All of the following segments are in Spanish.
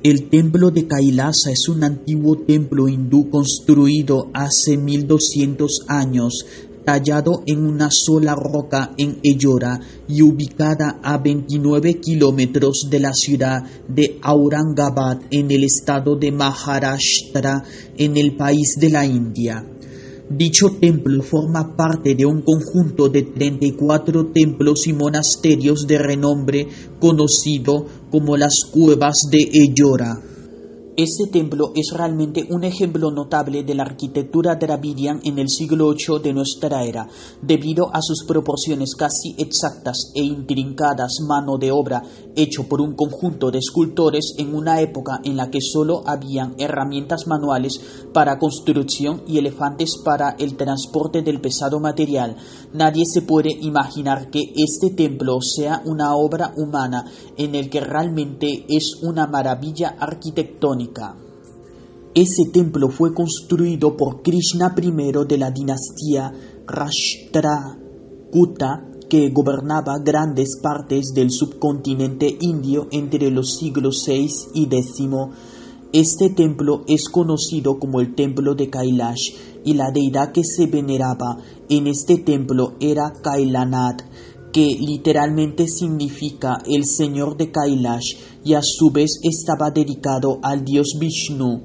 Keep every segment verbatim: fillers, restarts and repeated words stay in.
El templo de Kailasa es un antiguo templo hindú construido hace mil doscientos años, tallado en una sola roca en Ellora y ubicada a veintinueve kilómetros de la ciudad de Aurangabad en el estado de Maharashtra, en el país de la India. Dicho templo forma parte de un conjunto de treinta y cuatro templos y monasterios de renombre conocido como las Cuevas de Ellora. Este templo es realmente un ejemplo notable de la arquitectura dravidiana en el siglo octavo de nuestra era, debido a sus proporciones casi exactas e intrincadas, mano de obra hecho por un conjunto de escultores en una época en la que solo habían herramientas manuales para construcción y elefantes para el transporte del pesado material. Nadie se puede imaginar que este templo sea una obra humana en el que realmente es una maravilla arquitectónica. Ese templo fue construido por Krishna primero de la dinastía Rashtrakuta, que gobernaba grandes partes del subcontinente indio entre los siglos seis y décimo. Este templo es conocido como el templo de Kailash y la deidad que se veneraba en este templo era Kailanath, que literalmente significa el señor de Kailash, y a su vez estaba dedicado al dios Vishnu.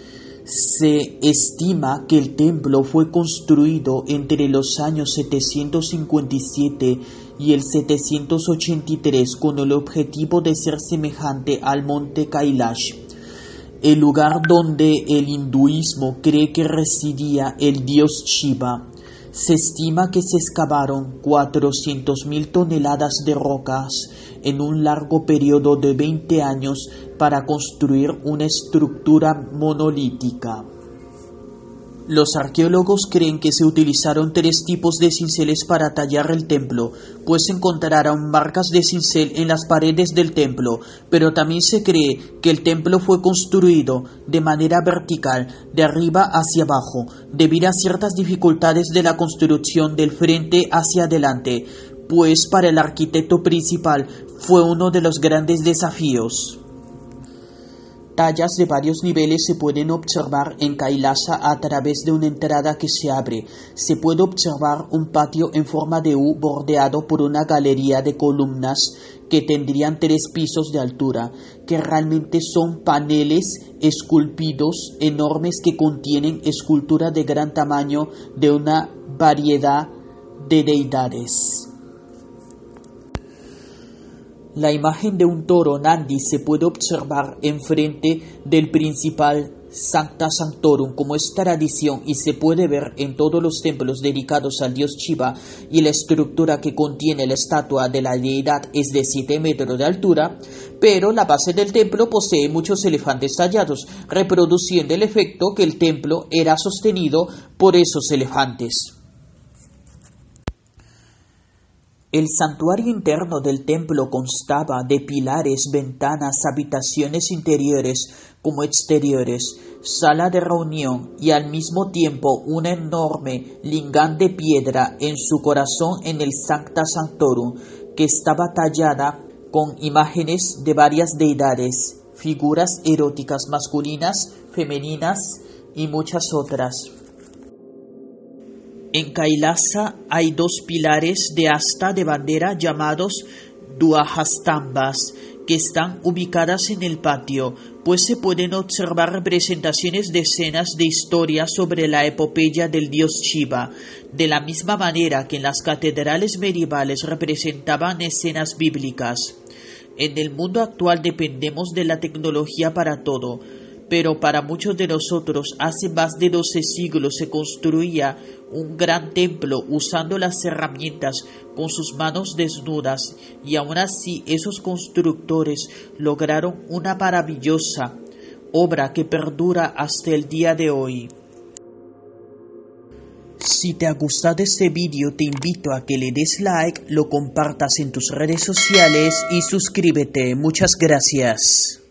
Se estima que el templo fue construido entre los años setecientos cincuenta y siete y el setecientos ochenta y tres con el objetivo de ser semejante al monte Kailash, el lugar donde el hinduismo cree que residía el dios Shiva. Se estima que se excavaron cuatrocientas mil toneladas de rocas en un largo periodo de veinte años para construir una estructura monolítica. Los arqueólogos creen que se utilizaron tres tipos de cinceles para tallar el templo, pues encontraron marcas de cincel en las paredes del templo, pero también se cree que el templo fue construido de manera vertical, de arriba hacia abajo, debido a ciertas dificultades de la construcción del frente hacia adelante, pues para el arquitecto principal fue uno de los grandes desafíos. Tallas de varios niveles se pueden observar en Kailasa a través de una entrada que se abre. Se puede observar un patio en forma de U bordeado por una galería de columnas que tendrían tres pisos de altura, que realmente son paneles esculpidos enormes que contienen esculturas de gran tamaño de una variedad de deidades. La imagen de un toro Nandi se puede observar enfrente del principal Sancta Sanctorum, como es tradición, y se puede ver en todos los templos dedicados al dios Shiva, y la estructura que contiene la estatua de la deidad es de siete metros de altura, pero la base del templo posee muchos elefantes tallados, reproduciendo el efecto que el templo era sostenido por esos elefantes. El santuario interno del templo constaba de pilares, ventanas, habitaciones interiores como exteriores, sala de reunión y al mismo tiempo una enorme lingam de piedra en su corazón en el Sancta Sanctorum, que estaba tallada con imágenes de varias deidades, figuras eróticas masculinas, femeninas y muchas otras. En Kailasa hay dos pilares de asta de bandera llamados Dwajastambas, que están ubicadas en el patio, pues se pueden observar representaciones de escenas de historia sobre la epopeya del dios Shiva, de la misma manera que en las catedrales medievales representaban escenas bíblicas. En el mundo actual dependemos de la tecnología para todo, pero para muchos de nosotros hace más de doce siglos se construía un gran templo usando las herramientas con sus manos desnudas, y aún así esos constructores lograron una maravillosa obra que perdura hasta el día de hoy. Si te ha gustado este vídeo, te invito a que le des like, lo compartas en tus redes sociales y suscríbete. Muchas gracias.